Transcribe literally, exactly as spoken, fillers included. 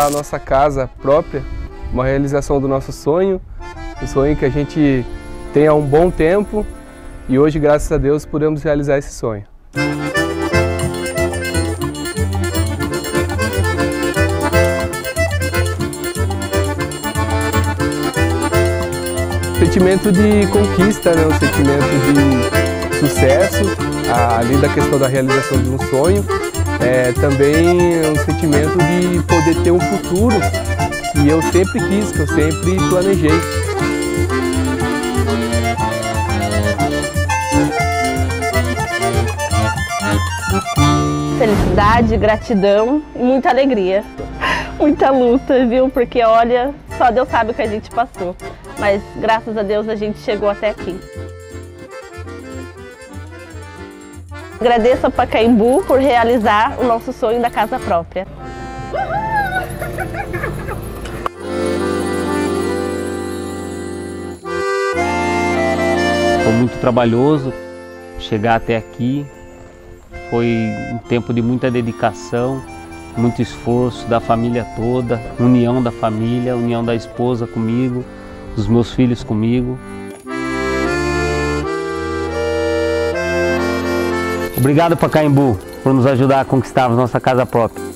a nossa casa própria, uma realização do nosso sonho, um sonho que a gente tem há um bom tempo e hoje, graças a Deus, podemos realizar esse sonho. Sentimento de conquista, né? Um sentimento de sucesso, além da questão da realização de um sonho, é também um sentimento de poder ter um futuro que eu sempre quis, que eu sempre planejei. Felicidade, gratidão e muita alegria. Muita luta, viu? Porque olha, só Deus sabe o que a gente passou. Mas graças a Deus a gente chegou até aqui. Agradeço a Pacaembu por realizar o nosso sonho da casa própria. Foi muito trabalhoso chegar até aqui. Foi um tempo de muita dedicação, muito esforço da família toda, união da família, união da esposa comigo, dos meus filhos comigo. Obrigado, Pacaembu, por nos ajudar a conquistarmos nossa casa própria.